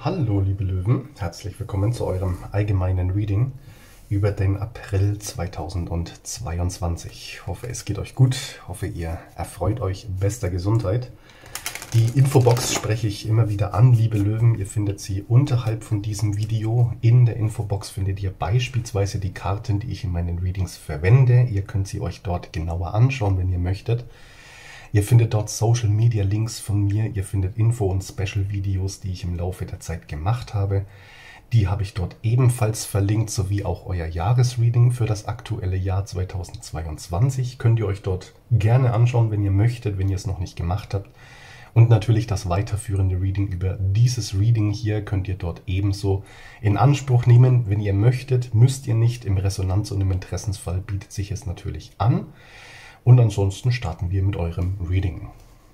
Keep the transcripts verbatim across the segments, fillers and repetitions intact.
Hallo liebe Löwen, herzlich willkommen zu eurem allgemeinen Reading über den April zweitausendzweiundzwanzig. Ich hoffe, es geht euch gut, ich hoffe, ihr erfreut euch bester Gesundheit. Die Infobox spreche ich immer wieder an, liebe Löwen. Ihr findet sie unterhalb von diesem Video. In der Infobox findet ihr beispielsweise die Karten, die ich in meinen Readings verwende. Ihr könnt sie euch dort genauer anschauen, wenn ihr möchtet. Ihr findet dort Social Media Links von mir, ihr findet Info- und Special-Videos, die ich im Laufe der Zeit gemacht habe. Die habe ich dort ebenfalls verlinkt, sowie auch euer Jahresreading für das aktuelle Jahr zweitausendzweiundzwanzig. Könnt ihr euch dort gerne anschauen, wenn ihr möchtet, wenn ihr es noch nicht gemacht habt. Und natürlich das weiterführende Reading über dieses Reading hier könnt ihr dort ebenso in Anspruch nehmen. Wenn ihr möchtet, müsst ihr nicht. Im Resonanz- und im Interessensfall bietet sich es natürlich an. Und ansonsten starten wir mit eurem Reading.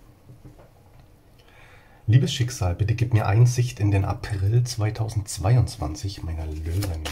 Liebes Schicksal, bitte gib mir Einsicht in den April zweitausendzweiundzwanzig meiner Löwen.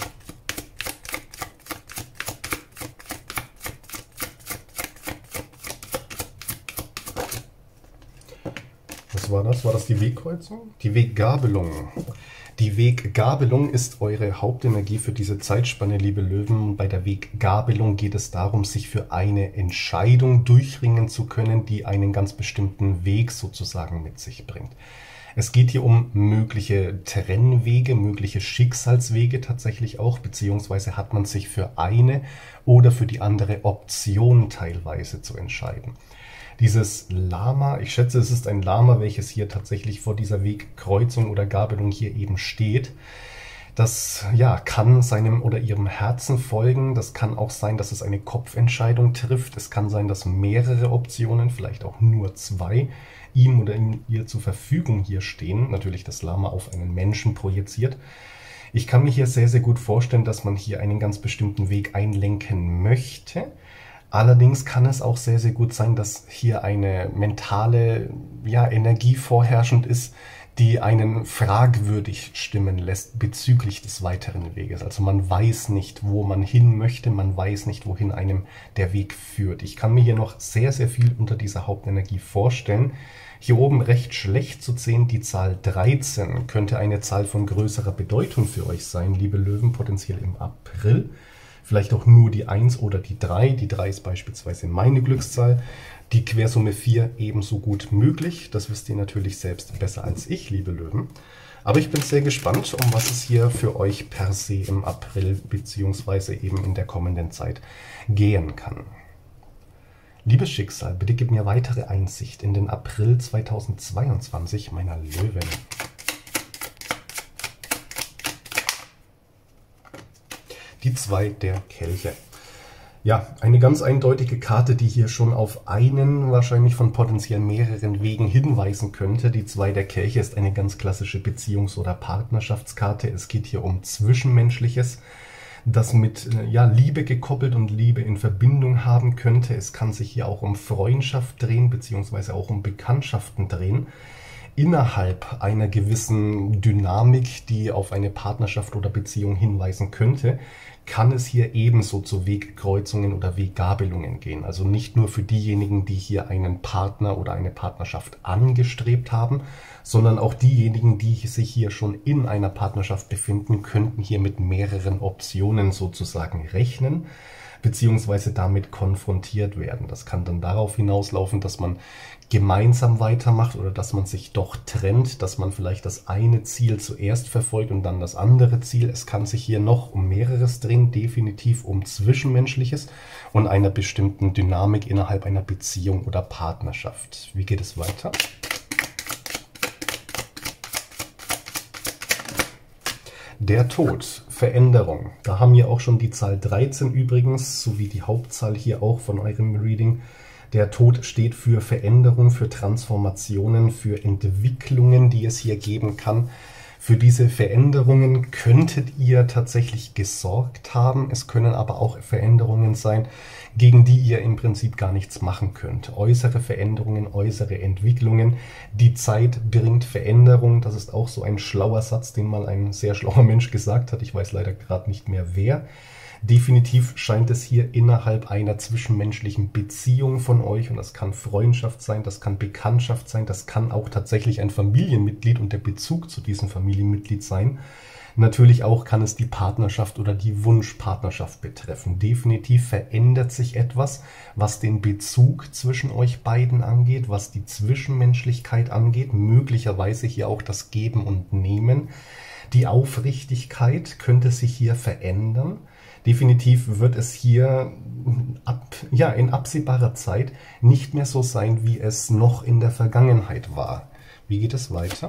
Was war das? War das die Wegkreuzung? Die Weggabelung. Die Weggabelung ist eure Hauptenergie für diese Zeitspanne, liebe Löwen. Bei der Weggabelung geht es darum, sich für eine Entscheidung durchringen zu können, die einen ganz bestimmten Weg sozusagen mit sich bringt. Es geht hier um mögliche Trennwege, mögliche Schicksalswege tatsächlich auch, beziehungsweise hat man sich für eine oder für die andere Option teilweise zu entscheiden. Dieses Lama, ich schätze, es ist ein Lama, welches hier tatsächlich vor dieser Wegkreuzung oder Gabelung hier eben steht. Das ja, kann seinem oder ihrem Herzen folgen. Das kann auch sein, dass es eine Kopfentscheidung trifft. Es kann sein, dass mehrere Optionen, vielleicht auch nur zwei, ihm oder ihr zur Verfügung hier stehen. Natürlich das Lama auf einen Menschen projiziert. Ich kann mir hier sehr, sehr gut vorstellen, dass man hier einen ganz bestimmten Weg einlenken möchte. Allerdings kann es auch sehr, sehr gut sein, dass hier eine mentale ja, Energie vorherrschend ist, die einen fragwürdig stimmen lässt bezüglich des weiteren Weges. Also man weiß nicht, wo man hin möchte, man weiß nicht, wohin einem der Weg führt. Ich kann mir hier noch sehr, sehr viel unter dieser Hauptenergie vorstellen. Hier oben recht schlecht zu sehen, die Zahl dreizehn könnte eine Zahl von größerer Bedeutung für euch sein, liebe Löwen, potenziell im April. Vielleicht auch nur die eins oder die drei. Die drei ist beispielsweise meine Glückszahl. Die Quersumme vier ebenso gut möglich. Das wisst ihr natürlich selbst besser als ich, liebe Löwen. Aber ich bin sehr gespannt, um was es hier für euch per se im April bzw. eben in der kommenden Zeit gehen kann. Liebes Schicksal, bitte gib mir weitere Einsicht in den April zweitausendzweiundzwanzig meiner Löwen. Die zwei der Kelche. Ja, eine ganz eindeutige Karte, die hier schon auf einen, wahrscheinlich von potenziell mehreren Wegen hinweisen könnte. Die zwei der Kelche ist eine ganz klassische Beziehungs- oder Partnerschaftskarte. Es geht hier um Zwischenmenschliches, das mit ja, Liebe gekoppelt und Liebe in Verbindung haben könnte. Es kann sich hier auch um Freundschaft drehen, beziehungsweise auch um Bekanntschaften drehen. Innerhalb einer gewissen Dynamik, die auf eine Partnerschaft oder Beziehung hinweisen könnte, kann es hier ebenso zu Wegkreuzungen oder Weggabelungen gehen. Also nicht nur für diejenigen, die hier einen Partner oder eine Partnerschaft angestrebt haben, sondern auch diejenigen, die sich hier schon in einer Partnerschaft befinden, könnten hier mit mehreren Optionen sozusagen rechnen, beziehungsweise damit konfrontiert werden. Das kann dann darauf hinauslaufen, dass man gemeinsam weitermacht oder dass man sich doch trennt, dass man vielleicht das eine Ziel zuerst verfolgt und dann das andere Ziel. Es kann sich hier noch um mehreres drehen, definitiv um Zwischenmenschliches und einer bestimmten Dynamik innerhalb einer Beziehung oder Partnerschaft. Wie geht es weiter? Der Tod, Veränderung. Da haben wir auch schon die Zahl dreizehn übrigens, sowie die Hauptzahl hier auch von eurem Reading. Der Tod steht für Veränderung, für Transformationen, für Entwicklungen, die es hier geben kann. Für diese Veränderungen könntet ihr tatsächlich gesorgt haben. Es können aber auch Veränderungen sein, gegen die ihr im Prinzip gar nichts machen könnt. Äußere Veränderungen, äußere Entwicklungen. Die Zeit bringt Veränderung. Das ist auch so ein schlauer Satz, den mal ein sehr schlauer Mensch gesagt hat. Ich weiß leider gerade nicht mehr wer. Definitiv scheint es hier innerhalb einer zwischenmenschlichen Beziehung von euch, und das kann Freundschaft sein, das kann Bekanntschaft sein, das kann auch tatsächlich ein Familienmitglied und der Bezug zu diesem Familienmitglied sein. Natürlich auch kann es die Partnerschaft oder die Wunschpartnerschaft betreffen. Definitiv verändert sich etwas, was den Bezug zwischen euch beiden angeht, was die Zwischenmenschlichkeit angeht, möglicherweise hier auch das Geben und Nehmen. Die Aufrichtigkeit könnte sich hier verändern. Definitiv wird es hier ab, ja, in absehbarer Zeit nicht mehr so sein, wie es noch in der Vergangenheit war. Wie geht es weiter?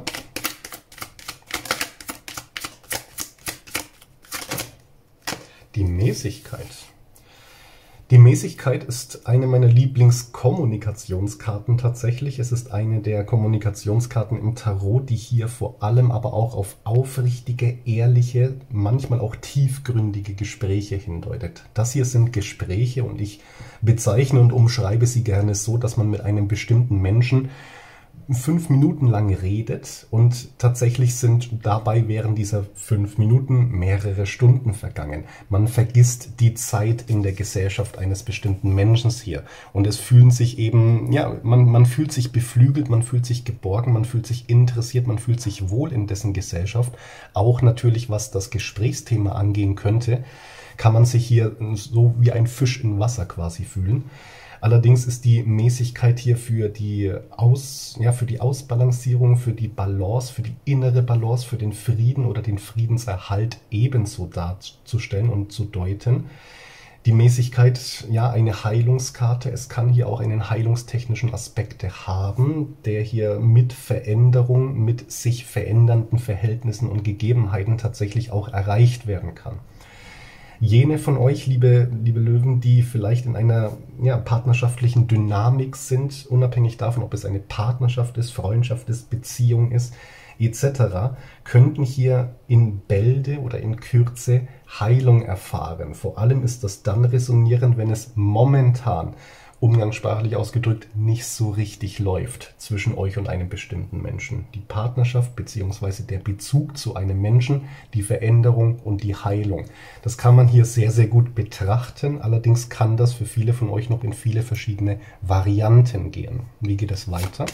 Die Mäßigkeit. Die Mäßigkeit ist eine meiner Lieblingskommunikationskarten tatsächlich. Es ist eine der Kommunikationskarten im Tarot, die hier vor allem aber auch auf aufrichtige, ehrliche, manchmal auch tiefgründige Gespräche hindeutet. Das hier sind Gespräche und ich bezeichne und umschreibe sie gerne so, dass man mit einem bestimmten Menschen fünf Minuten lang redet und tatsächlich sind dabei während dieser fünf Minuten mehrere Stunden vergangen. Man vergisst die Zeit in der Gesellschaft eines bestimmten Menschen hier und es fühlen sich eben, ja, man, man fühlt sich beflügelt, man fühlt sich geborgen, man fühlt sich interessiert, man fühlt sich wohl in dessen Gesellschaft. Auch natürlich, was das Gesprächsthema angehen könnte, kann man sich hier so wie ein Fisch in Wasser quasi fühlen. Allerdings ist die Mäßigkeit hier für die, Aus, ja, für die Ausbalancierung, für die Balance, für die innere Balance, für den Frieden oder den Friedenserhalt ebenso darzustellen und zu deuten. Die Mäßigkeit, ja, eine Heilungskarte. Es kann hier auch einen heilungstechnischen Aspekt haben, der hier mit Veränderung, mit sich verändernden Verhältnissen und Gegebenheiten tatsächlich auch erreicht werden kann. Jene von euch, liebe, liebe Löwen, die vielleicht in einer ja, partnerschaftlichen Dynamik sind, unabhängig davon, ob es eine Partnerschaft ist, Freundschaft ist, Beziehung ist, et cetera, könnten hier in Bälde oder in Kürze Heilung erfahren. Vor allem ist das dann resonierend, wenn es momentan, umgangssprachlich ausgedrückt, nicht so richtig läuft zwischen euch und einem bestimmten Menschen. Die Partnerschaft bzw. der Bezug zu einem Menschen, die Veränderung und die Heilung. Das kann man hier sehr, sehr gut betrachten. Allerdings kann das für viele von euch noch in viele verschiedene Varianten gehen. Wie geht es weiter?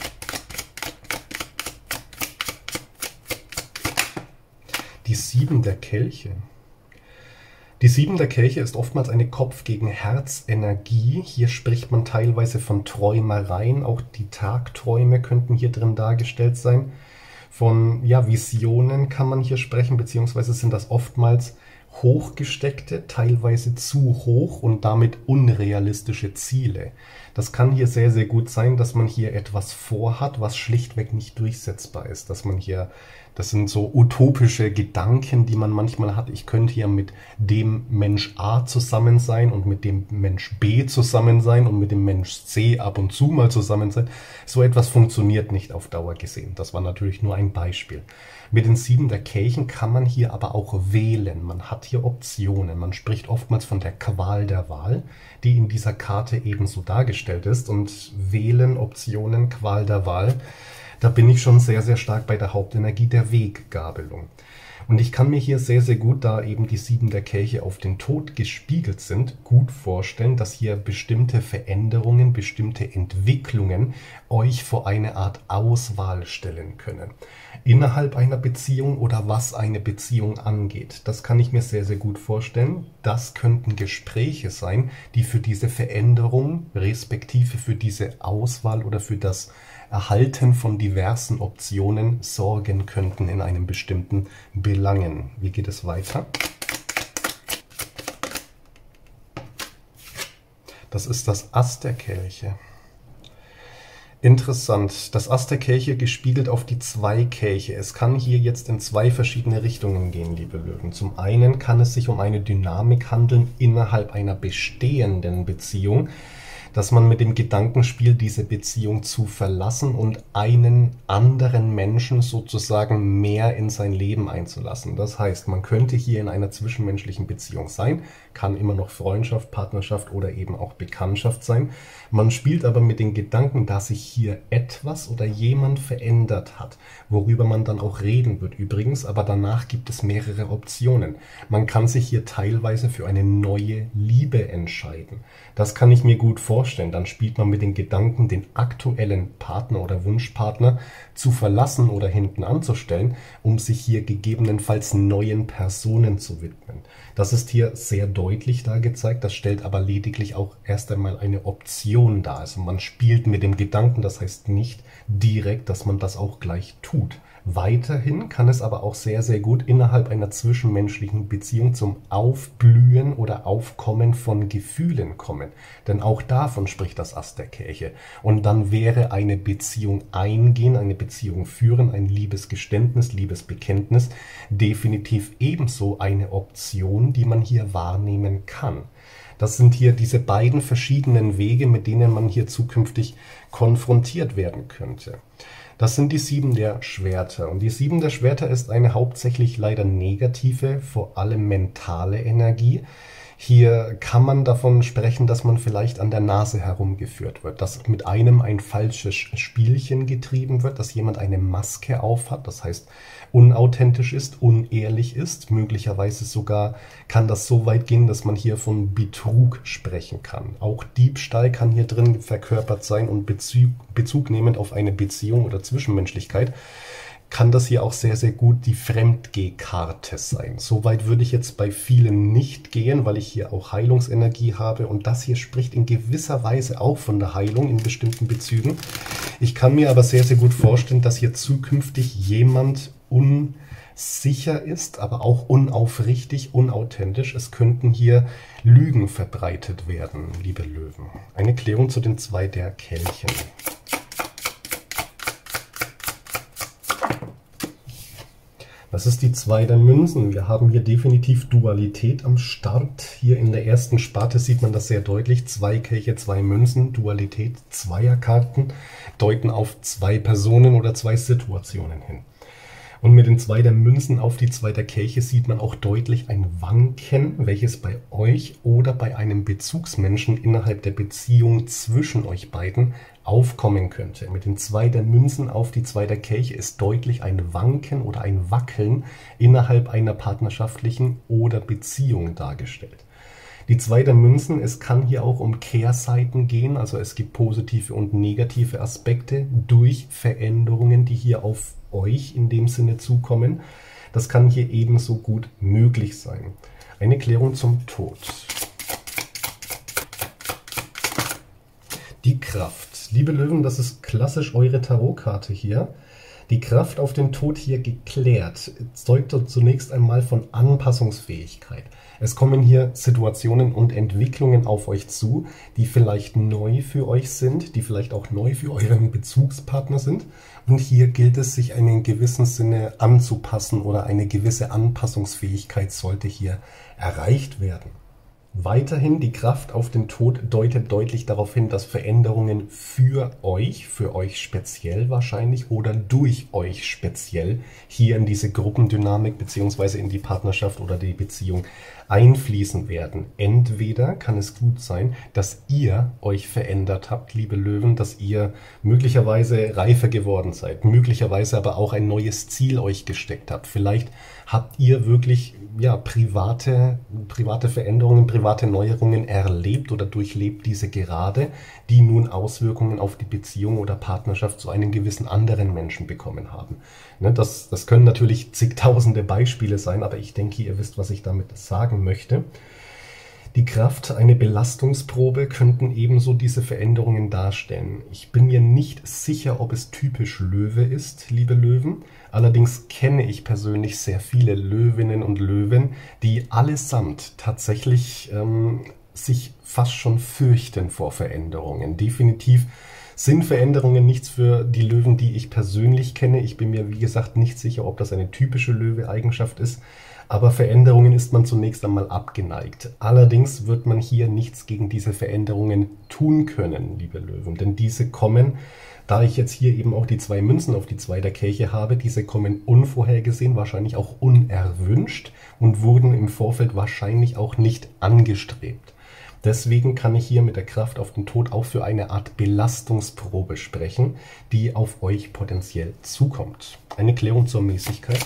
Die Sieben der Kelche. Die Sieben der Kelche ist oftmals eine Kopf-gegen-Herz-Energie. Hier spricht man teilweise von Träumereien. Auch die Tagträume könnten hier drin dargestellt sein. Von ja, Visionen kann man hier sprechen, beziehungsweise sind das oftmals hochgesteckte, teilweise zu hoch und damit unrealistische Ziele. Das kann hier sehr, sehr gut sein, dass man hier etwas vorhat, was schlichtweg nicht durchsetzbar ist. Dass man hier, das sind so utopische Gedanken, die man manchmal hat. Ich könnte hier mit dem Mensch A zusammen sein und mit dem Mensch B zusammen sein und mit dem Mensch C ab und zu mal zusammen sein. So etwas funktioniert nicht auf Dauer gesehen. Das war natürlich nur ein Beispiel. Mit den Sieben der Kelchen kann man hier aber auch wählen. Man hat hier Optionen. Man spricht oftmals von der Qual der Wahl, die in dieser Karte ebenso dargestellt ist. Und wählen, Optionen, Qual der Wahl, da bin ich schon sehr, sehr stark bei der Hauptenergie der Weggabelung. Und ich kann mir hier sehr, sehr gut, da eben die Sieben der Kelche auf den Tod gespiegelt sind, gut vorstellen, dass hier bestimmte Veränderungen, bestimmte Entwicklungen euch vor eine Art Auswahl stellen können. Innerhalb einer Beziehung oder was eine Beziehung angeht. Das kann ich mir sehr, sehr gut vorstellen. Das könnten Gespräche sein, die für diese Veränderung, respektive für diese Auswahl oder für das Erhalten von diversen Optionen sorgen könnten in einem bestimmten Belangen. Wie geht es weiter? Das ist das Ass der Kelche. Interessant. Das Ass der Kelche gespiegelt auf die zwei Kelche. Es kann hier jetzt in zwei verschiedene Richtungen gehen, liebe Löwen. Zum einen kann es sich um eine Dynamik handeln innerhalb einer bestehenden Beziehung, dass man mit dem Gedanken spielt, diese Beziehung zu verlassen und einen anderen Menschen sozusagen mehr in sein Leben einzulassen. Das heißt, man könnte hier in einer zwischenmenschlichen Beziehung sein, kann immer noch Freundschaft, Partnerschaft oder eben auch Bekanntschaft sein. Man spielt aber mit den Gedanken, dass sich hier etwas oder jemand verändert hat, worüber man dann auch reden wird übrigens, aber danach gibt es mehrere Optionen. Man kann sich hier teilweise für eine neue Liebe entscheiden. Das kann ich mir gut vorstellen. Dann spielt man mit den Gedanken, den aktuellen Partner oder Wunschpartner zu verlassen oder hinten anzustellen, um sich hier gegebenenfalls neuen Personen zu widmen. Das ist hier sehr deutlich da gezeigt, das stellt aber lediglich auch erst einmal eine Option dar. Also man spielt mit dem Gedanken, das heißt nicht direkt, dass man das auch gleich tut. Weiterhin kann es aber auch sehr, sehr gut innerhalb einer zwischenmenschlichen Beziehung zum Aufblühen oder Aufkommen von Gefühlen kommen. Denn auch davon spricht das Ass der Kelche. Und dann wäre eine Beziehung eingehen, eine Beziehung führen, ein Liebesgeständnis, Liebesbekenntnis definitiv ebenso eine Option, die man hier wahrnehmen kann. Das sind hier diese beiden verschiedenen Wege, mit denen man hier zukünftig konfrontiert werden könnte. Das sind die Sieben der Schwerter. Und die Sieben der Schwerter ist eine hauptsächlich leider negative, vor allem mentale Energie. Hier kann man davon sprechen, dass man vielleicht an der Nase herumgeführt wird, dass mit einem ein falsches Spielchen getrieben wird, dass jemand eine Maske aufhat, das heißt unauthentisch ist, unehrlich ist. Möglicherweise sogar kann das so weit gehen, dass man hier von Betrug sprechen kann. Auch Diebstahl kann hier drin verkörpert sein und Bezug, Bezug nehmend auf eine Beziehung oder Zwischenmenschlichkeit kann das hier auch sehr, sehr gut die Fremdgeh-Karte sein. Soweit würde ich jetzt bei vielen nicht gehen, weil ich hier auch Heilungsenergie habe und das hier spricht in gewisser Weise auch von der Heilung in bestimmten Bezügen. Ich kann mir aber sehr, sehr gut vorstellen, dass hier zukünftig jemand unsicher ist, aber auch unaufrichtig, unauthentisch. Es könnten hier Lügen verbreitet werden, liebe Löwen. Eine Klärung zu den zwei der Kelchen. Das ist die zwei der Münzen. Wir haben hier definitiv Dualität am Start. Hier in der ersten Sparte sieht man das sehr deutlich. Zwei Kelche, zwei Münzen, Dualität, Zweierkarten deuten auf zwei Personen oder zwei Situationen hin. Und mit den zwei der Münzen auf die zwei der Kelche sieht man auch deutlich ein Wanken, welches bei euch oder bei einem Bezugsmenschen innerhalb der Beziehung zwischen euch beiden aufkommen könnte. Mit den zwei der Münzen auf die zwei der Kelche ist deutlich ein Wanken oder ein Wackeln innerhalb einer partnerschaftlichen oder Beziehung dargestellt. Die zwei der Münzen, es kann hier auch um Kehrseiten gehen, also es gibt positive und negative Aspekte durch Veränderungen, die hier auf euch in dem Sinne zukommen. Das kann hier ebenso gut möglich sein. Eine Klärung zum Tod. Die Kraft. Liebe Löwen, das ist klassisch eure Tarotkarte hier. Die Kraft auf den Tod hier geklärt zeugt zunächst einmal von Anpassungsfähigkeit. Es kommen hier Situationen und Entwicklungen auf euch zu, die vielleicht neu für euch sind, die vielleicht auch neu für euren Bezugspartner sind. Und hier gilt es, sich in gewissem Sinne anzupassen oder eine gewisse Anpassungsfähigkeit sollte hier erreicht werden. Weiterhin die Kraft auf den Tod deutet deutlich darauf hin, dass Veränderungen für euch, für euch speziell wahrscheinlich oder durch euch speziell hier in diese Gruppendynamik bzw. in die Partnerschaft oder die Beziehung einfließen werden. Entweder kann es gut sein, dass ihr euch verändert habt, liebe Löwen, dass ihr möglicherweise reifer geworden seid, möglicherweise aber auch ein neues Ziel euch gesteckt habt. Vielleicht habt ihr wirklich ja, private, private Veränderungen, private Neuerungen erlebt oder durchlebt diese gerade, die nun Auswirkungen auf die Beziehung oder Partnerschaft zu einem gewissen anderen Menschen bekommen haben. Ne, das, das können natürlich zigtausende Beispiele sein, aber ich denke, ihr wisst, was ich damit sagen möchte. Die Kraft, eine Belastungsprobe könnten ebenso diese Veränderungen darstellen. Ich bin mir nicht sicher, ob es typisch Löwe ist, liebe Löwen. Allerdings kenne ich persönlich sehr viele Löwinnen und Löwen, die allesamt tatsächlich ähm, sich fast schon fürchten vor Veränderungen. Definitiv Sind Veränderungen nichts für die Löwen, die ich persönlich kenne? Ich bin mir, wie gesagt, nicht sicher, ob das eine typische Löwe-Eigenschaft ist. Aber Veränderungen ist man zunächst einmal abgeneigt. Allerdings wird man hier nichts gegen diese Veränderungen tun können, liebe Löwen. Denn diese kommen, da ich jetzt hier eben auch die zwei Münzen auf die zwei der Kelche habe, diese kommen unvorhergesehen, wahrscheinlich auch unerwünscht und wurden im Vorfeld wahrscheinlich auch nicht angestrebt. Deswegen kann ich hier mit der Kraft auf den Tod auch für eine Art Belastungsprobe sprechen, die auf euch potenziell zukommt. Eine Klärung zur Mäßigkeit.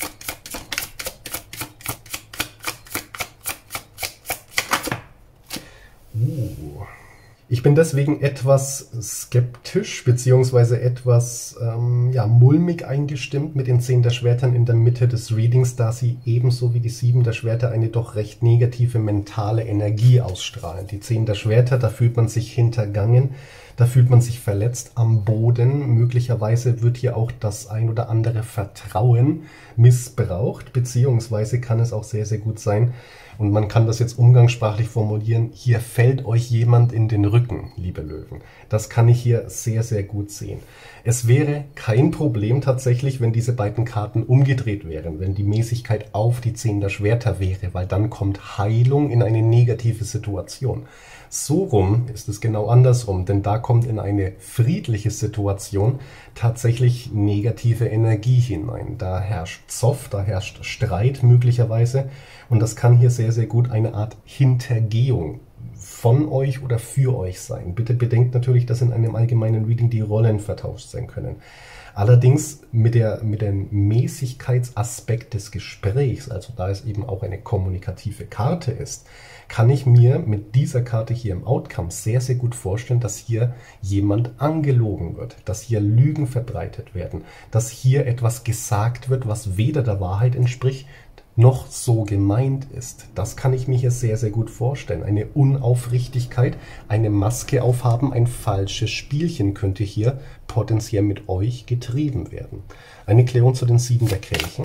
Uh. Ich bin deswegen etwas skeptisch bzw. etwas ähm, ja, mulmig eingestimmt mit den zehn der Schwertern in der Mitte des Readings, da sie ebenso wie die sieben der Schwerter eine doch recht negative mentale Energie ausstrahlen. Die zehn der Schwerter, da fühlt man sich hintergangen, da fühlt man sich verletzt am Boden. Möglicherweise wird hier auch das ein oder andere Vertrauen missbraucht, beziehungsweise kann es auch sehr, sehr gut sein, und man kann das jetzt umgangssprachlich formulieren, hier fällt euch jemand in den Rücken, liebe Löwen. Das kann ich hier sehr, sehr gut sehen. Es wäre kein Problem tatsächlich, wenn diese beiden Karten umgedreht wären, wenn die Mäßigkeit auf die zehn der Schwerter wäre, weil dann kommt Heilung in eine negative Situation. So rum ist es genau andersrum, denn da kommt in eine friedliche Situation tatsächlich negative Energie hinein. Da herrscht Zoff, da herrscht Streit möglicherweise, und das kann hier sehr, sehr gut eine Art Hintergehung von euch oder für euch sein. Bitte bedenkt natürlich, dass in einem allgemeinen Reading die Rollen vertauscht sein können. Allerdings mit, der, mit dem Mäßigkeitsaspekt des Gesprächs, also da es eben auch eine kommunikative Karte ist, kann ich mir mit dieser Karte hier im Outcome sehr, sehr gut vorstellen, dass hier jemand angelogen wird, dass hier Lügen verbreitet werden, dass hier etwas gesagt wird, was weder der Wahrheit entspricht, noch so gemeint ist. Das kann ich mir hier sehr, sehr gut vorstellen. Eine Unaufrichtigkeit, eine Maske aufhaben, ein falsches Spielchen könnte hier potenziell mit euch getrieben werden. Eine Klärung zu den sieben der Kelchen.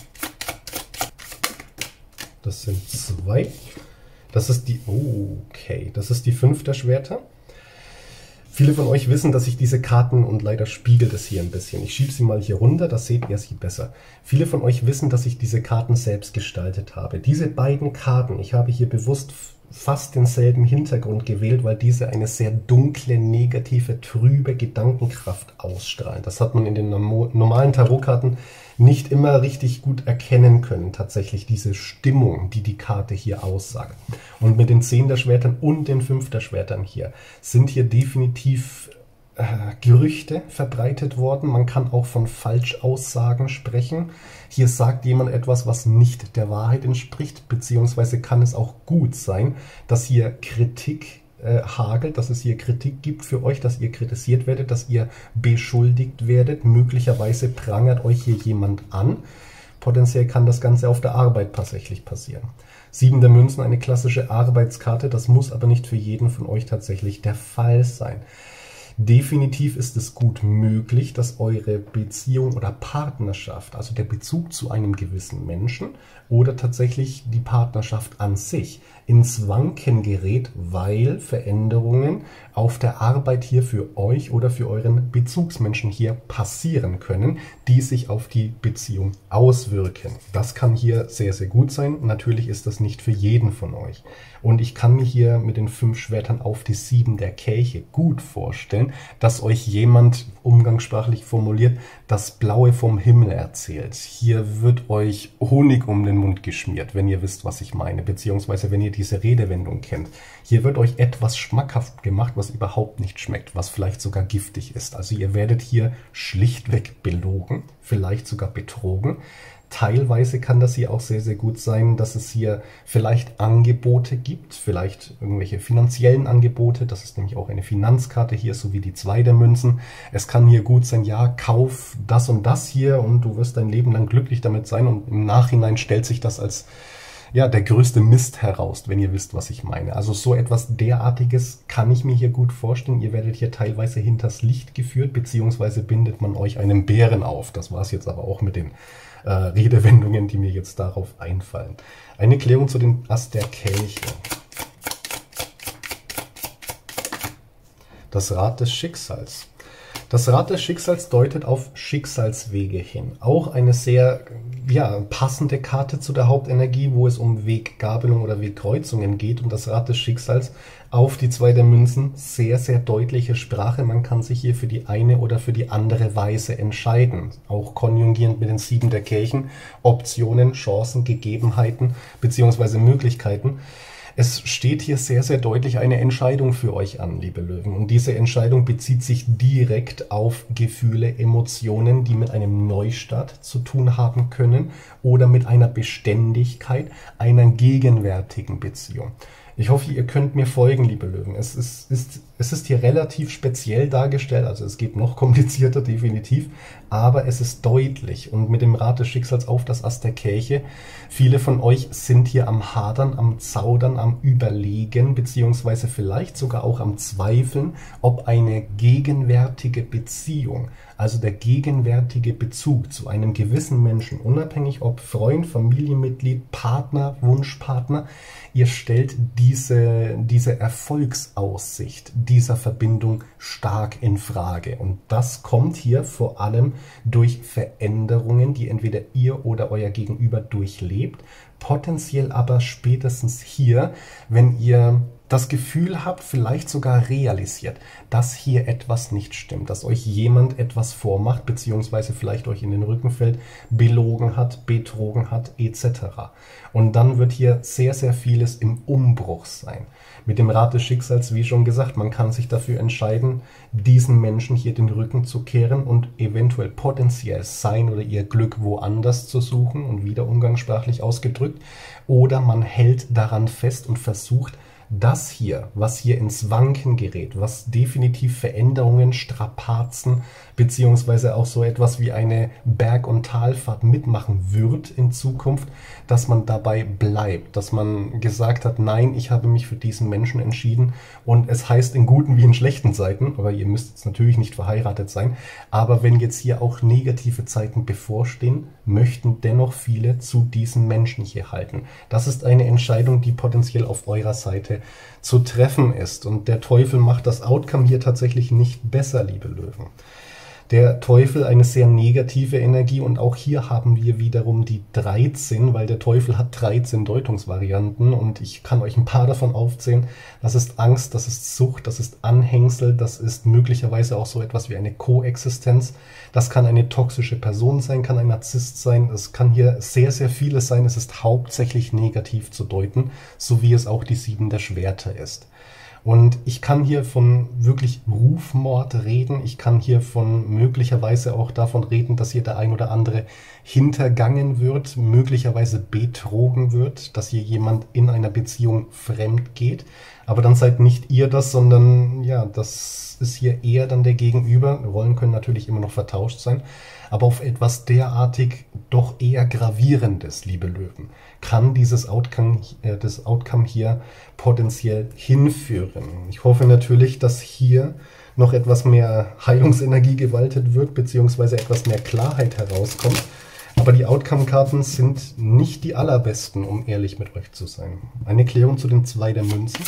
Das sind zwei. Das ist die, oh, okay, das ist die fünf der Schwerter. Viele von euch wissen, dass ich diese Karten, und leider spiegelt es hier ein bisschen, ich schiebe sie mal hier runter, da seht ihr sie besser. Viele von euch wissen, dass ich diese Karten selbst gestaltet habe. Diese beiden Karten, ich habe hier bewusst fast denselben Hintergrund gewählt, weil diese eine sehr dunkle, negative, trübe Gedankenkraft ausstrahlen. Das hat man in den normalen Tarotkarten nicht immer richtig gut erkennen können, tatsächlich diese Stimmung, die die Karte hier aussagt. Und mit den zehn der Schwertern und den fünf der Schwertern hier sind hier definitiv äh, Gerüchte verbreitet worden. Man kann auch von Falschaussagen sprechen. Hier sagt jemand etwas, was nicht der Wahrheit entspricht, beziehungsweise kann es auch gut sein, dass hier Kritik hagelt, dass es hier Kritik gibt für euch, dass ihr kritisiert werdet, dass ihr beschuldigt werdet. Möglicherweise prangert euch hier jemand an. Potenziell kann das Ganze auf der Arbeit tatsächlich passieren. Sieben der Münzen, eine klassische Arbeitskarte, das muss aber nicht für jeden von euch tatsächlich der Fall sein. Definitiv ist es gut möglich, dass eure Beziehung oder Partnerschaft, also der Bezug zu einem gewissen Menschen oder tatsächlich die Partnerschaft an sich, ins Wanken gerät, weil Veränderungen auf der Arbeit hier für euch oder für euren Bezugsmenschen hier passieren können, die sich auf die Beziehung auswirken. Das kann hier sehr, sehr gut sein. Natürlich ist das nicht für jeden von euch. Und ich kann mir hier mit den fünf Schwertern auf die sieben der Kelche gut vorstellen, dass euch jemand, umgangssprachlich formuliert, das Blaue vom Himmel erzählt. Hier wird euch Honig um den Mund geschmiert, wenn ihr wisst, was ich meine, beziehungsweise wenn ihr diese Redewendung kennt. Hier wird euch etwas schmackhaft gemacht, was überhaupt nicht schmeckt, was vielleicht sogar giftig ist. Also ihr werdet hier schlichtweg belogen, vielleicht sogar betrogen. Teilweise kann das hier auch sehr, sehr gut sein, dass es hier vielleicht Angebote gibt, vielleicht irgendwelche finanziellen Angebote. Das ist nämlich auch eine Finanzkarte hier, so wie die zwei der Münzen. Es kann hier gut sein, ja, kauf das und das hier und du wirst dein Leben lang glücklich damit sein. Und im Nachhinein stellt sich das als ja, der größte Mist heraus, wenn ihr wisst, was ich meine. Also so etwas derartiges kann ich mir hier gut vorstellen. Ihr werdet hier teilweise hinters Licht geführt, beziehungsweise bindet man euch einen Bären auf. Das war es jetzt aber auch mit den äh, Redewendungen, die mir jetzt darauf einfallen. Eine Klärung zu den Ass der Kelche. Das Rad des Schicksals. Das Rad des Schicksals deutet auf Schicksalswege hin. Auch eine sehr ja, passende Karte zu der Hauptenergie, wo es um Weggabelung oder Wegkreuzungen geht. Und das Rad des Schicksals auf die zwei der Münzen, sehr, sehr deutliche Sprache. Man kann sich hier für die eine oder für die andere Weise entscheiden. Auch konjungierend mit den Sieben der Kelchen, Optionen, Chancen, Gegebenheiten bzw. Möglichkeiten. Es steht hier sehr, sehr deutlich eine Entscheidung für euch an, liebe Löwen. Und diese Entscheidung bezieht sich direkt auf Gefühle, Emotionen, die mit einem Neustart zu tun haben können oder mit einer Beständigkeit einer gegenwärtigen Beziehung. Ich hoffe, ihr könnt mir folgen, liebe Löwen. Es ist, ist, es ist hier relativ speziell dargestellt, also es geht noch komplizierter definitiv, aber es ist deutlich. Und mit dem Rad des Schicksals auf das Ass der Kelche, viele von euch sind hier am Hadern, am Zaudern, am Überlegen, beziehungsweise vielleicht sogar auch am Zweifeln, ob eine gegenwärtige Beziehung, also der gegenwärtige Bezug zu einem gewissen Menschen, unabhängig ob Freund, Familienmitglied, Partner, Wunschpartner, ihr stellt diese, diese Erfolgsaussicht dieser Verbindung stark in Frage. Und das kommt hier vor allem durch Veränderungen, die entweder ihr oder euer Gegenüber durchlebt, potenziell aber spätestens hier, wenn ihr das Gefühl habt, vielleicht sogar realisiert, dass hier etwas nicht stimmt, dass euch jemand etwas vormacht, beziehungsweise vielleicht euch in den Rücken fällt, belogen hat, betrogen hat, et cetera. Und dann wird hier sehr, sehr vieles im Umbruch sein. Mit dem Rad des Schicksals, wie schon gesagt, man kann sich dafür entscheiden, diesen Menschen hier den Rücken zu kehren und eventuell potenziell sein oder ihr Glück woanders zu suchen und wieder umgangssprachlich ausgedrückt. Oder man hält daran fest und versucht, das hier, was hier ins Wanken gerät, was definitiv Veränderungen, Strapazen, beziehungsweise auch so etwas wie eine Berg- und Talfahrt mitmachen wird in Zukunft, dass man dabei bleibt, dass man gesagt hat, nein, ich habe mich für diesen Menschen entschieden und es heißt in guten wie in schlechten Zeiten, aber ihr müsst jetzt natürlich nicht verheiratet sein, aber wenn jetzt hier auch negative Zeiten bevorstehen, möchten dennoch viele zu diesen Menschen hier halten. Das ist eine Entscheidung, die potenziell auf eurer Seite zu treffen ist und der Teufel macht das Outcome hier tatsächlich nicht besser, liebe Löwen. Der Teufel eine sehr negative Energie und auch hier haben wir wiederum die dreizehn, weil der Teufel hat dreizehn Deutungsvarianten und ich kann euch ein paar davon aufzählen. Das ist Angst, das ist Sucht, das ist Anhängsel, das ist möglicherweise auch so etwas wie eine Koexistenz. Das kann eine toxische Person sein, kann ein Narzisst sein, es kann hier sehr, sehr vieles sein. Es ist hauptsächlich negativ zu deuten, so wie es auch die Sieben der Schwerter ist. Und ich kann hier von wirklich Rufmord reden. Ich kann hier von möglicherweise auch davon reden, dass hier der ein oder andere hintergangen wird, möglicherweise betrogen wird, dass hier jemand in einer Beziehung fremd geht. Aber dann seid nicht ihr das, sondern ja, das ist hier eher dann der Gegenüber. Rollen können natürlich immer noch vertauscht sein. Aber auf etwas derartig doch eher Gravierendes, liebe Löwen, kann dieses Outcome, äh, das Outcome hier potenziell hinführen. Ich hoffe natürlich, dass hier noch etwas mehr Heilungsenergie gewaltet wird, beziehungsweise etwas mehr Klarheit herauskommt. Aber die Outcome-Karten sind nicht die allerbesten, um ehrlich mit euch zu sein. Eine Klärung zu den zwei der Münzen.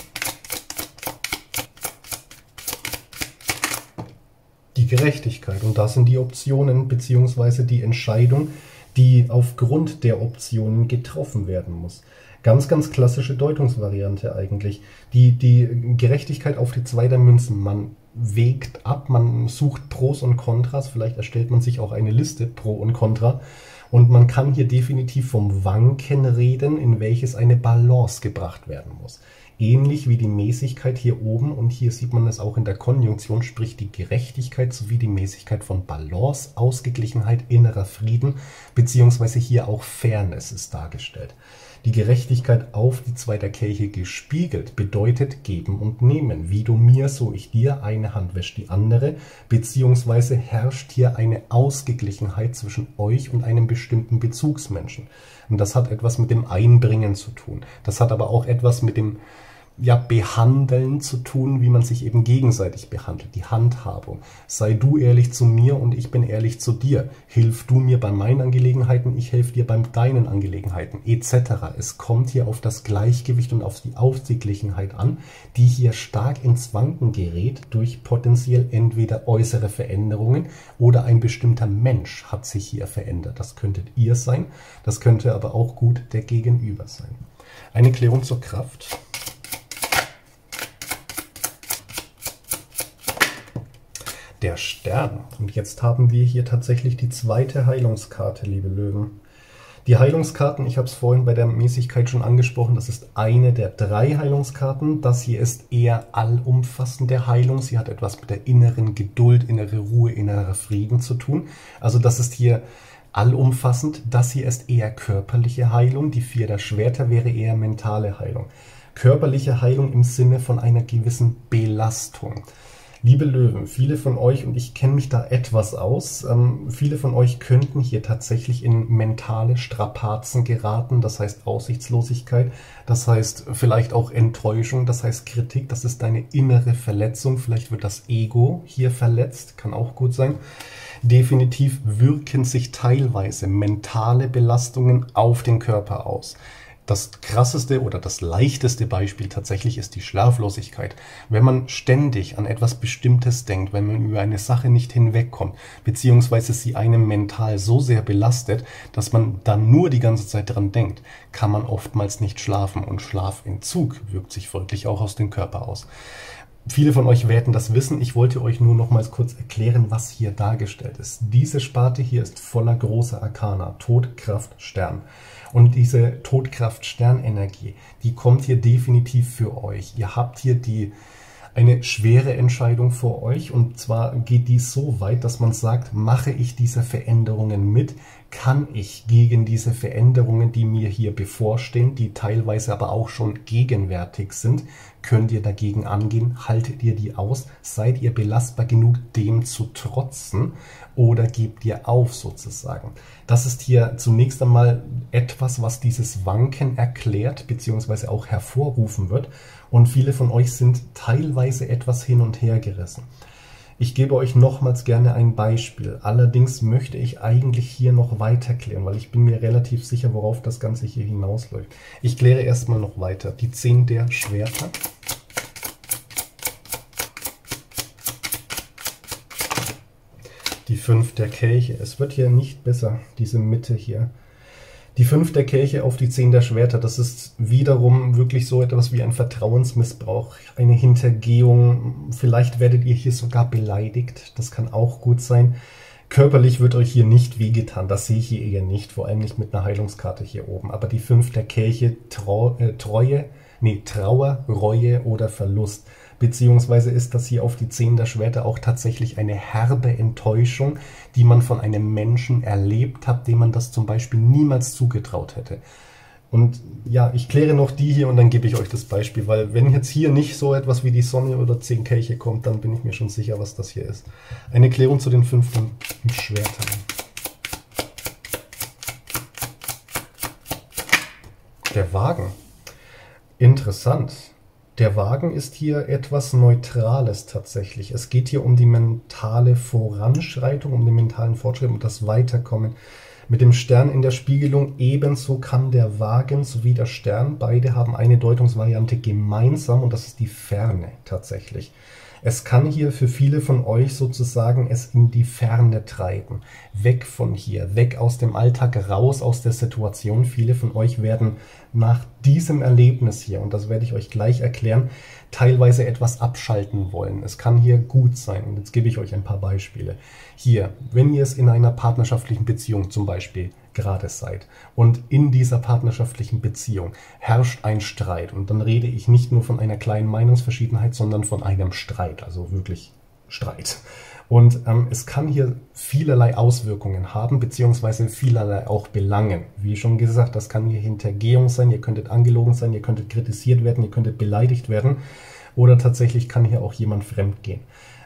Die Gerechtigkeit. Und das sind die Optionen bzw. die Entscheidung, die aufgrund der Optionen getroffen werden muss. Ganz, ganz klassische Deutungsvariante eigentlich. Die, die Gerechtigkeit auf die zwei der Münzen. Man wägt ab, man sucht Pros und Kontras. Vielleicht erstellt man sich auch eine Liste Pro und Contra. Und man kann hier definitiv vom Wanken reden, in welches eine Balance gebracht werden muss. Ähnlich wie die Mäßigkeit hier oben, und hier sieht man es auch in der Konjunktion, sprich die Gerechtigkeit sowie die Mäßigkeit von Balance, Ausgeglichenheit, innerer Frieden, beziehungsweise hier auch Fairness ist dargestellt. Die Gerechtigkeit auf die zwei der Kelche gespiegelt bedeutet geben und nehmen. Wie du mir, so ich dir, eine Hand wäscht die andere, beziehungsweise herrscht hier eine Ausgeglichenheit zwischen euch und einem bestimmten Bezugsmenschen. Und das hat etwas mit dem Einbringen zu tun. Das hat aber auch etwas mit dem ja, Behandeln zu tun, wie man sich eben gegenseitig behandelt, die Handhabung. Sei du ehrlich zu mir und ich bin ehrlich zu dir. Hilf du mir bei meinen Angelegenheiten, ich helfe dir bei deinen Angelegenheiten, et cetera. Es kommt hier auf das Gleichgewicht und auf die Ausgeglichenheit an, die hier stark ins Wanken gerät durch potenziell entweder äußere Veränderungen oder ein bestimmter Mensch hat sich hier verändert. Das könntet ihr sein, das könnte aber auch gut der Gegenüber sein. Eine Klärung zur Kraft. Der Stern. Und jetzt haben wir hier tatsächlich die zweite Heilungskarte, liebe Löwen. Die Heilungskarten, ich habe es vorhin bei der Mäßigkeit schon angesprochen, das ist eine der drei Heilungskarten. Das hier ist eher allumfassende Heilung. Sie hat etwas mit der inneren Geduld, innere Ruhe, innerer Frieden zu tun. Also das ist hier allumfassend. Das hier ist eher körperliche Heilung. Die vier der Schwerter wäre eher mentale Heilung. Körperliche Heilung im Sinne von einer gewissen Belastung. Liebe Löwen, viele von euch, und ich kenne mich da etwas aus, ähm, viele von euch könnten hier tatsächlich in mentale Strapazen geraten, das heißt Aussichtslosigkeit, das heißt vielleicht auch Enttäuschung, das heißt Kritik, das ist deine innere Verletzung, vielleicht wird das Ego hier verletzt, kann auch gut sein. Definitiv wirken sich teilweise mentale Belastungen auf den Körper aus. Das krasseste oder das leichteste Beispiel tatsächlich ist die Schlaflosigkeit. Wenn man ständig an etwas Bestimmtes denkt, wenn man über eine Sache nicht hinwegkommt, beziehungsweise sie einem mental so sehr belastet, dass man dann nur die ganze Zeit dran denkt, kann man oftmals nicht schlafen und Schlafentzug wirkt sich folglich auch aus dem Körper aus. Viele von euch werden das wissen. Ich wollte euch nur noch mal kurz erklären, was hier dargestellt ist. Diese Sparte hier ist voller großer Arkana, Tod, Kraft, Stern. Und diese Tod-Kraft-Stern-Energie, die kommt hier definitiv für euch. Ihr habt hier die, eine schwere Entscheidung vor euch. Und zwar geht dies so weit, dass man sagt, mache ich diese Veränderungen mit? Kann ich gegen diese Veränderungen, die mir hier bevorstehen, die teilweise aber auch schon gegenwärtig sind, könnt ihr dagegen angehen? Haltet ihr die aus? Seid ihr belastbar genug, dem zu trotzen? Oder gebt ihr auf sozusagen? Das ist hier zunächst einmal etwas, was dieses Wanken erklärt, beziehungsweise auch hervorrufen wird. Und viele von euch sind teilweise etwas hin und her gerissen. Ich gebe euch nochmals gerne ein Beispiel. Allerdings möchte ich eigentlich hier noch weiter klären, weil ich bin mir relativ sicher, worauf das Ganze hier hinausläuft. Ich kläre erstmal noch weiter. Die zehn der Schwerter. Die fünf der Kelche. Es wird hier nicht besser, diese Mitte hier. Die fünf der Kelche auf die zehn der Schwerter, das ist wiederum wirklich so etwas wie ein Vertrauensmissbrauch, eine Hintergehung. Vielleicht werdet ihr hier sogar beleidigt, das kann auch gut sein. Körperlich wird euch hier nicht wehgetan, das sehe ich hier eher nicht, vor allem nicht mit einer Heilungskarte hier oben. Aber die fünf der Kelche, Trau äh, Treue, nee, Trauer, Reue oder Verlust. Beziehungsweise ist das hier auf die zehn der Schwerter auch tatsächlich eine herbe Enttäuschung, die man von einem Menschen erlebt hat, dem man das zum Beispiel niemals zugetraut hätte. Und ja, ich kläre noch die hier und dann gebe ich euch das Beispiel, weil wenn jetzt hier nicht so etwas wie die Sonne oder zehn Kelche kommt, dann bin ich mir schon sicher, was das hier ist. Eine Klärung zu den fünf Schwertern. Der Wagen. Interessant. Der Wagen ist hier etwas Neutrales tatsächlich. Es geht hier um die mentale Voranschreitung, um den mentalen Fortschritt und das Weiterkommen. Mit dem Stern in der Spiegelung ebenso kann der Wagen sowie der Stern, beide haben eine Deutungsvariante gemeinsam und das ist die Ferne tatsächlich. Es kann hier für viele von euch sozusagen es in die Ferne treiben. Weg von hier, weg aus dem Alltag, raus aus der Situation. Viele von euch werden nach diesem Erlebnis hier, und das werde ich euch gleich erklären, teilweise etwas abschalten wollen. Es kann hier gut sein. Und jetzt gebe ich euch ein paar Beispiele. Hier, wenn ihr es in einer partnerschaftlichen Beziehung zum Beispiel gerade seid und in dieser partnerschaftlichen Beziehung herrscht ein Streit, und dann rede ich nicht nur von einer kleinen Meinungsverschiedenheit, sondern von einem Streit, also wirklich Streit. Und ähm, es kann hier vielerlei Auswirkungen haben, beziehungsweise vielerlei auch Belangen. Wie schon gesagt, das kann hier Hintergehung sein, ihr könntet angelogen sein, ihr könntet kritisiert werden, ihr könntet beleidigt werden oder tatsächlich kann hier auch jemand fremd gehen.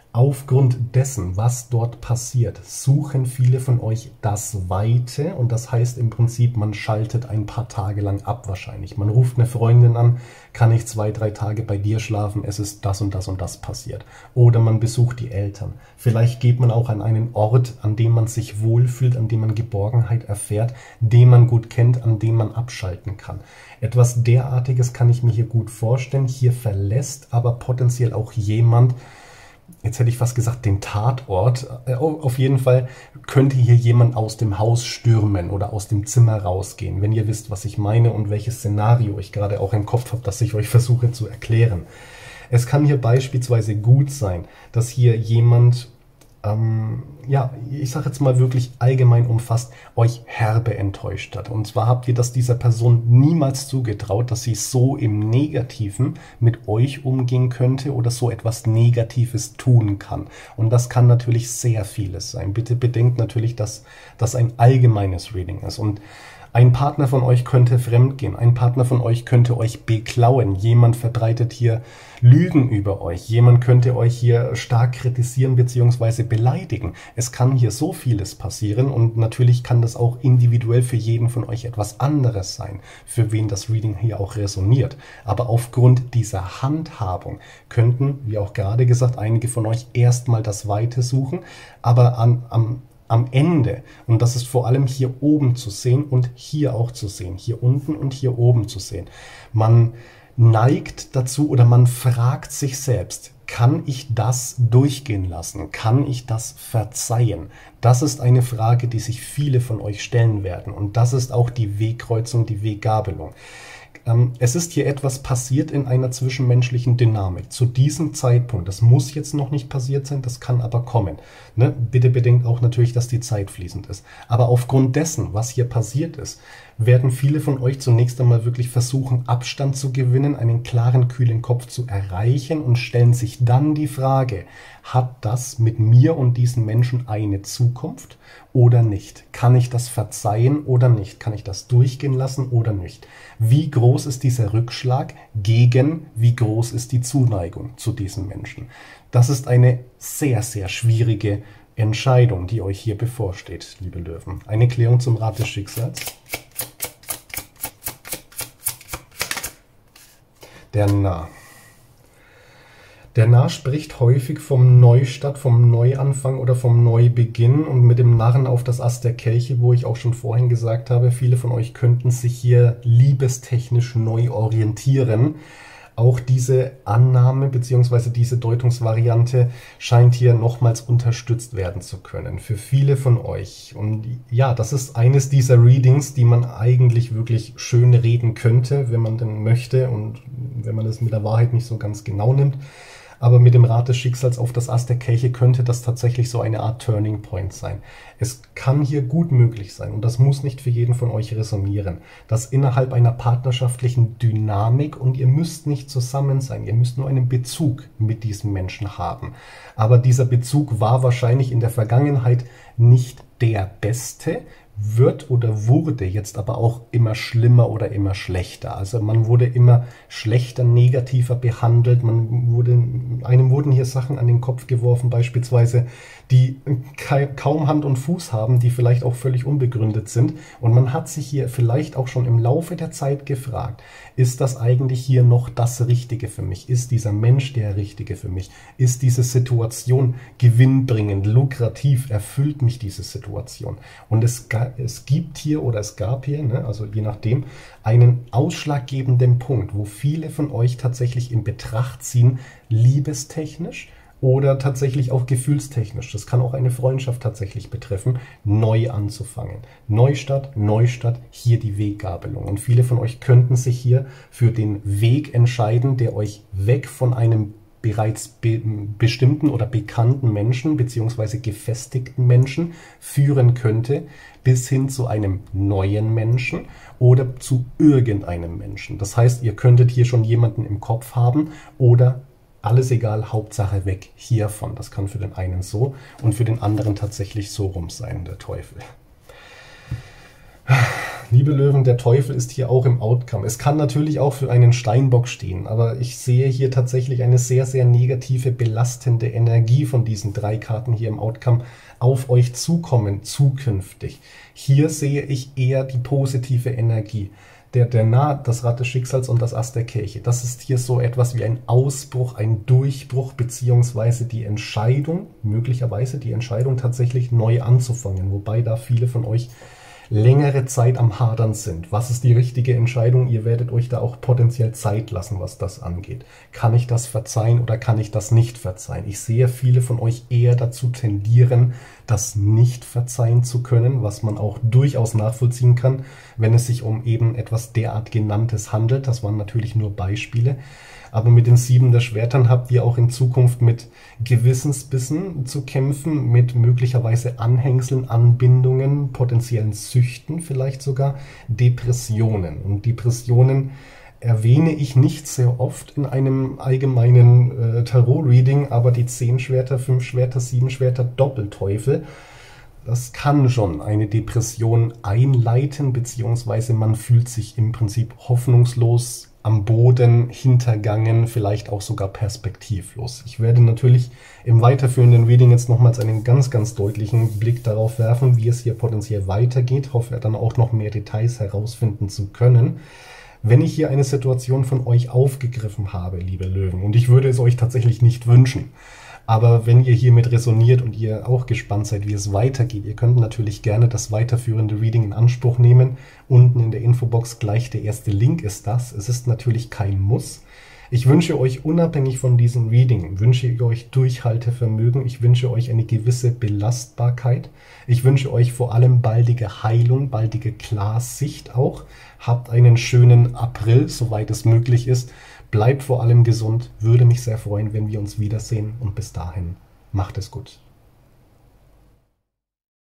Aufgrund dessen, was dort passiert, suchen viele von euch das Weite und das heißt im Prinzip, man schaltet ein paar Tage lang ab wahrscheinlich. Man ruft eine Freundin an, kann ich zwei, drei Tage bei dir schlafen, es ist das und das und das passiert. Oder man besucht die Eltern. Vielleicht geht man auch an einen Ort, an dem man sich wohlfühlt, an dem man Geborgenheit erfährt, den man gut kennt, an dem man abschalten kann. Etwas derartiges kann ich mir hier gut vorstellen. Hier verlässt aber potenziell auch jemand, jetzt hätte ich fast gesagt, den Tatort. Auf jeden Fall könnte hier jemand aus dem Haus stürmen oder aus dem Zimmer rausgehen, wenn ihr wisst, was ich meine und welches Szenario ich gerade auch im Kopf habe, das ich euch versuche zu erklären. Es kann hier beispielsweise gut sein, dass hier jemand, ähm, ja, ich sage jetzt mal wirklich allgemein umfasst, euch herbe enttäuscht hat. Und zwar habt ihr das dieser Person niemals zugetraut, dass sie so im Negativen mit euch umgehen könnte oder so etwas Negatives tun kann. Und das kann natürlich sehr vieles sein. Bitte bedenkt natürlich, dass das ein allgemeines Reading ist. Und ein Partner von euch könnte fremdgehen, ein Partner von euch könnte euch beklauen, jemand verbreitet hier Lügen über euch, jemand könnte euch hier stark kritisieren bzw. beleidigen. Es kann hier so vieles passieren und natürlich kann das auch individuell für jeden von euch etwas anderes sein, für wen das Reading hier auch resoniert. Aber aufgrund dieser Handhabung könnten, wie auch gerade gesagt, einige von euch erstmal das Weite suchen, aber an, am Am Ende, und das ist vor allem hier oben zu sehen und hier auch zu sehen, hier unten und hier oben zu sehen, man neigt dazu oder man fragt sich selbst, kann ich das durchgehen lassen? Kann ich das verzeihen? Das ist eine Frage, die sich viele von euch stellen werden und das ist auch die Wegkreuzung, die Weggabelung. Es ist hier etwas passiert in einer zwischenmenschlichen Dynamik. Zu diesem Zeitpunkt, das muss jetzt noch nicht passiert sein, das kann aber kommen. Ne? Bitte bedenkt auch natürlich, dass die Zeit fließend ist. Aber aufgrund dessen, was hier passiert ist, werden viele von euch zunächst einmal wirklich versuchen, Abstand zu gewinnen, einen klaren, kühlen Kopf zu erreichen und stellen sich dann die Frage, hat das mit mir und diesen Menschen eine Zukunft oder nicht? Kann ich das verzeihen oder nicht? Kann ich das durchgehen lassen oder nicht? Wie groß ist dieser Rückschlag gegen wie groß ist die Zuneigung zu diesem Menschen? Das ist eine sehr, sehr schwierige Entscheidung, die euch hier bevorsteht, liebe Löwen. Eine Klärung zum Rat des Schicksals. Der Narr. Der Narr spricht häufig vom Neustart, vom Neuanfang oder vom Neubeginn und mit dem Narren auf das Ass der Kelche, wo ich auch schon vorhin gesagt habe, viele von euch könnten sich hier liebestechnisch neu orientieren. Auch diese Annahme bzw. diese Deutungsvariante scheint hier nochmals unterstützt werden zu können für viele von euch. Und ja, das ist eines dieser Readings, die man eigentlich wirklich schön reden könnte, wenn man denn möchte und wenn man es mit der Wahrheit nicht so ganz genau nimmt. Aber mit dem Rat des Schicksals auf das Ass der Kelche könnte das tatsächlich so eine Art Turning Point sein. Es kann hier gut möglich sein, und das muss nicht für jeden von euch resonieren, dass innerhalb einer partnerschaftlichen Dynamik, und ihr müsst nicht zusammen sein, ihr müsst nur einen Bezug mit diesem Menschen haben. Aber dieser Bezug war wahrscheinlich in der Vergangenheit nicht der beste, wird oder wurde jetzt aber auch immer schlimmer oder immer schlechter. Also man wurde immer schlechter, negativer behandelt. Man wurde, einem wurden hier Sachen an den Kopf geworfen, beispielsweise, die kaum Hand und Fuß haben, die vielleicht auch völlig unbegründet sind. Und man hat sich hier vielleicht auch schon im Laufe der Zeit gefragt, ist das eigentlich hier noch das Richtige für mich? Ist dieser Mensch der Richtige für mich? Ist diese Situation gewinnbringend, lukrativ? Erfüllt mich diese Situation? Und es, es gibt hier oder es gab hier, ne, also je nachdem, einen ausschlaggebenden Punkt, wo viele von euch tatsächlich in Betracht ziehen, liebestechnisch, oder tatsächlich auch gefühlstechnisch, das kann auch eine Freundschaft tatsächlich betreffen, neu anzufangen. Neustart, Neustart, hier die Weggabelung. Und viele von euch könnten sich hier für den Weg entscheiden, der euch weg von einem bereits be bestimmten oder bekannten Menschen bzw. gefestigten Menschen führen könnte, bis hin zu einem neuen Menschen oder zu irgendeinem Menschen. Das heißt, ihr könntet hier schon jemanden im Kopf haben oder alles egal, Hauptsache weg hiervon. Das kann für den einen so und für den anderen tatsächlich so rum sein, der Teufel. liebe Löwen, der Teufel ist hier auch im Outcome. Es kann natürlich auch für einen Steinbock stehen, aber ich sehe hier tatsächlich eine sehr, sehr negative, belastende Energie von diesen drei Karten hier im Outcome auf euch zukommen, zukünftig. Hier sehe ich eher die positive Energie. Der, der Nah, das Rad des Schicksals und das Ass der Kelche. Das ist hier so etwas wie ein Ausbruch, ein Durchbruch, beziehungsweise die Entscheidung, möglicherweise die Entscheidung tatsächlich neu anzufangen, wobei da viele von euch längere Zeit am Hadern sind. Was ist die richtige Entscheidung? Ihr werdet euch da auch potenziell Zeit lassen, was das angeht. Kann ich das verzeihen oder kann ich das nicht verzeihen? Ich sehe viele von euch eher dazu tendieren, das nicht verzeihen zu können, was man auch durchaus nachvollziehen kann, wenn es sich um eben etwas derart Genanntes handelt. Das waren natürlich nur Beispiele. Aber mit den Sieben der Schwertern habt ihr auch in Zukunft mit Gewissensbissen zu kämpfen, mit möglicherweise Anhängseln, Anbindungen, potenziellen Süchten, vielleicht sogar Depressionen. Und Depressionen erwähne ich nicht sehr oft in einem allgemeinen äh, Tarot-Reading, aber die zehn Schwerter, fünf Schwerter, sieben Schwerter, Doppelteufel, das kann schon eine Depression einleiten, beziehungsweise man fühlt sich im Prinzip hoffnungslos, am Boden, hintergangen, vielleicht auch sogar perspektivlos. Ich werde natürlich im weiterführenden Reading jetzt nochmals einen ganz, ganz deutlichen Blick darauf werfen, wie es hier potenziell weitergeht. Hoffe dann auch noch mehr Details herausfinden zu können. Wenn ich hier eine Situation von euch aufgegriffen habe, liebe Löwen, und ich würde es euch tatsächlich nicht wünschen, aber wenn ihr hiermit resoniert und ihr auch gespannt seid, wie es weitergeht, ihr könnt natürlich gerne das weiterführende Reading in Anspruch nehmen. Unten in der Infobox gleich der erste Link ist das. Es ist natürlich kein Muss. Ich wünsche euch unabhängig von diesem Reading, wünsche ich euch Durchhaltevermögen, ich wünsche euch eine gewisse Belastbarkeit, ich wünsche euch vor allem baldige Heilung, baldige Klarsicht auch. Habt einen schönen April, soweit es möglich ist. Bleibt vor allem gesund, würde mich sehr freuen, wenn wir uns wiedersehen und bis dahin macht es gut.